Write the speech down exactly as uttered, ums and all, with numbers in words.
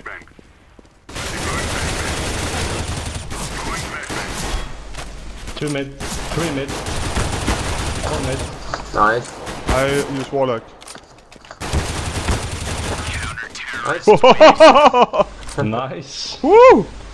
Two mid, three mid, one mid. Nice. I use Warlock. Nice. Nice. Woo!